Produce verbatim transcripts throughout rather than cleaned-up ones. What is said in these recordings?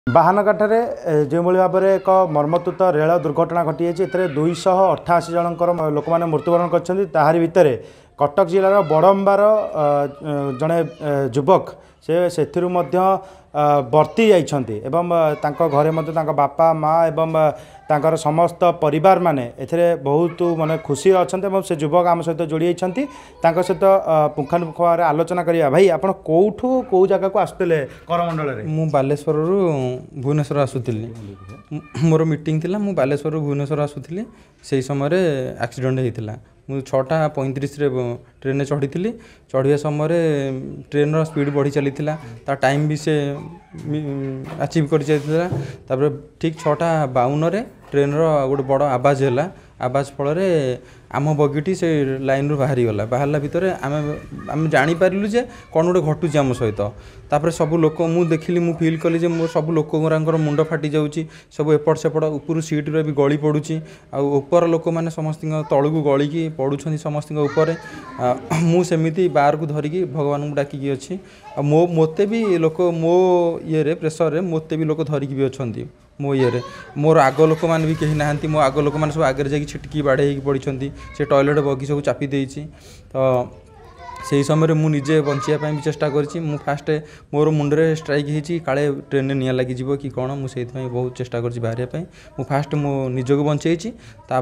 बाहानघाटे जो भाव में एक मर्मतुत रेल दुर्घटना घटी है दुईश अठाशी जनकर लोक मैंने मृत्युवरण कर भितर कटक जिलार बड़म्बार जड़े युवक से से बर्ती जाइछन्ति एवं तांको घरे मध्य तांको बापा माँ एवं तांकर समस्त परिवार माने एथिरे बहुत माने खुशी अछन्ते एवं से युवक आम सहित जोड़ी जाइछन्ति तांको सहित पुंखानुपुंख भाव आलोचना करिया। भाई आपण कोठू को जगह को आसुतले करमंडल रे? मु बालेश्वर रु भुवनेश्वर आसुतिली, मोर मीटिंग थिला। मु बालेश्वर रु भुवनेश्वर आसुतिली, सेही समय रे एक्सीडेंट हेतिला। मु छटा पैंतीस रे ट्रेन चढ़ी थी। चढ़िया समय ट्रेन रो स्पीड बढ़ी चली ता टाइम भी से अचीव कर जाता। ठीक छटा बावन रे ट्रेन रो गोटे बड़ आवाज है। आवाज फल आम बगीटी से लाइन रू बाहरी गला। बाहरला भितर आम आम जानी पारिलु जे कौन गोटे घटुची आम सहित। तापर सब लोक मु देखिली, मु फील कली जे मो सब लोक गुरांकर मुंड फाटी जाउची, सब एपट सेपट ऊपर सीट रे भी गली पड़ुची। आ ऊपर लोक माने समस्त तळु गली की पड़ुछन समस्त ऊपर। मु सेमिति बाहर को धरिकी भगवान को डाकी अच्छी। मो मोते भी लोक मो ये रे प्रेसर रे मोते भी लोक धरिकी भी अच्छी। मो ये रे मोर आग लोक मैंने भी कहीं ना मो आग लोक मैंने सब आगे जाकि छिटकी बाड़े पड़ी से टॉयलेट बगी सब चापी देछि। तो से समय मु निजे बचाई भी चेष्टा करी। फास्ट मोर मुंडे स्ट्राइक होती काले ट्रेन निया लगी जीव कि कौन, मुझे बहुत चेष्टा कर बाहर। मु फास्ट मो निजक बचाई,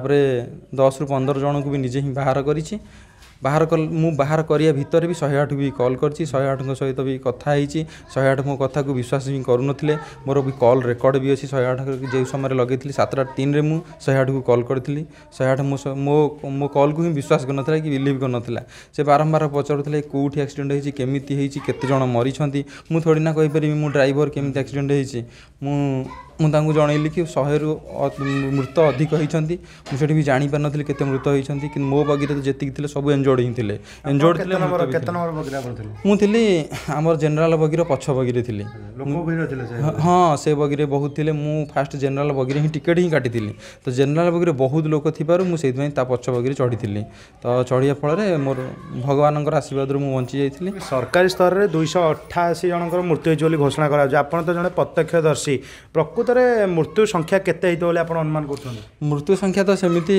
दस रु पंद्रह जन को भी निजे ही बाहर करी। बाहर कल मु बाहर करिया भितर भी शहे आठ भी कॉल करछि। शहे आठ सहित भी कथा होती। शहे आठ मो कथा को विश्वास भी करूनथिले। मोर भी कॉल रेकर्ड भी अच्छी। शहे आठ जो समय लगे सातटा तीन रे मु शहे आठ को कॉल करी। शहे आठ मो मो मो कॉल को ही विश्वास करनथिला कि बिलीव करनथिला। से बारंबार पचारुथिले कोठी एक्सीडेंट होईछि, केमिति होईछि, केते जण मरिछन्ति। मु थोड़ी ना कहि परिबि मु ड्राइवर केमिति एक्सीडेंट होईछि। मु मुझे जनइली कि शहे रु मृत अधिक होती। मुझे भी जानी पार नी केते मृत होती कि मो बगीरे तो जी थे सब एंजोर्ड ही थे। एंजोर्ड थे मुझे आमर जेनेल बगीर पछ बगीरे थी। हाँ से बगीरे बहुत थे। मु फास्ट जेनेल बगीरे ही टिकेट ही काटी। तो जेनेल बगीरे बहुत लोक थी मुझे पछ बगीरे चढ़ी थी। तो चढ़िया फल मोर भगवान आशीर्वाद मुझे बंची जाइली। सरकारी स्तर में दुईश अठाशी जनकर मृत्यु होती घोषणा कर तो जड़े प्रत्यक्षदर्शी प्रकृत मृत्यु संख्या केते बोले आप अनुमान कर? मृत्यु संख्या तो सेमिति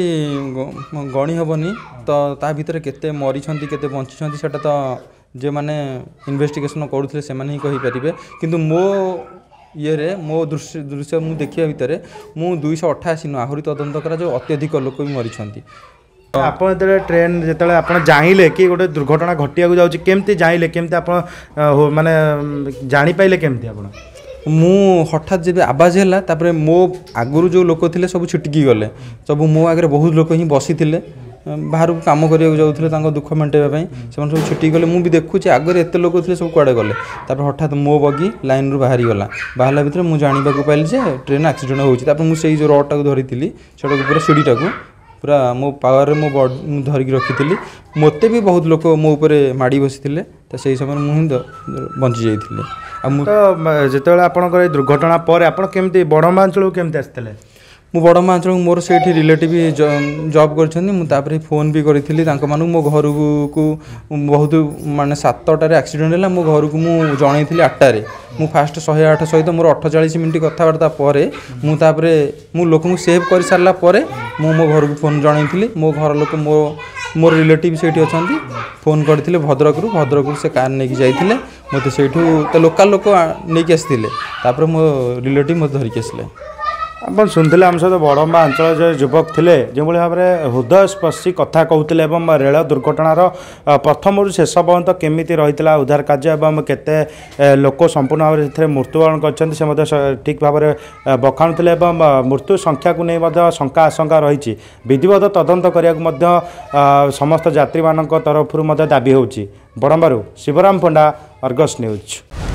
गणी हेनी। तो ता भीतर केते मरीछन्ति केते बंचिछन्ति सेटा तो जे माने इन्वेस्टिगेशन करुथले से माने ही कहि परिबे। किंतु मो ये रे मो दृश्य दृश्य मु देखिया भितर मु दुईश अठाशी न आहुरी तदंत करा जो अत्यधिक लोक भी मरीछन्ति। आप ट्रेन जिते आप जाइले कि गोटे दुर्घटना घटिया जाऊँगी केमती जाइले केमती आप माने जानी पाइले केमती आप? मु हठात जब आवाज है तापर मो आगुरी जो लोक थे सब छिटकी गले। सब मो आगे बहुत लोक ही बसी थे बाहर को कम करने जाते दुख मेटाइवाई से सब छिटकी गले। मुझे देखुचे आगे एत लोक थे सब कड़े गले। तापर हठात मो बगी लाइन रू बाहरी गला। बाहर भितर मुझे जानवा पाइली जे ट्रेन एक्सीडेंट होती। मुझे जो रड टाक धरी से पूरा सीढ़ीटा को पूरा मो पावर मो बॉडी धरिकी रखी। मते भी बहुत लोक मो ऊपर माड़ी बसी। तो से समय मुझे बंची जाइए। तो जिते आपंकर दुर्घटना पर आप केमती बड़म्बा अंचल केमती आसते? मु बड़म्बा अंचल मोर से रिलेटिव जॉब कर फोन भी करी मो घर को बहुत माने सातटार एक्सीडेंट है। मो घर को मुझे जनई आठटारे मु फास्ट शहे आठ सहित मोर अठचाश मिनट कथबार्ता पर मुझे मु लोक सेव कर सारा मु मो घर को फोन जनई। मो घर लोक मो मोर रिलेटिव से अच्छा फोन करते भद्रक रु भद्रक रु से कार नहीं जाते मत से लोकल लोक नहीं आसते। मो रिलेटिव मत धरिक आसले। आप शुणुले आम सहित बड़म्बा अंचल जो युवक थे जो भाव में हृदयस्पर्शी कथा कहते रेल दुर्घटनार प्रथम शेष पर्यंत केमी रही उद्धार कार्य और केते लोक संपूर्ण भाव में मृत्युवरण कर ठीक भाव में बखाणुले। मृत्यु संख्या को नहीं शंका आशंका रही विधिवत तदंत करने समस्त यात्री मान तरफ दाबी होची। बड़म्बारू शिवराम पंडा, अर्गस न्यूज।